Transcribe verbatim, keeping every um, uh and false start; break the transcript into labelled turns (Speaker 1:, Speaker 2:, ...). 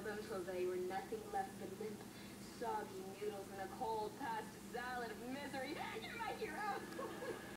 Speaker 1: boiled them till they were nothing left but limp, soggy noodles and a cold pasta salad of misery. You're my hero!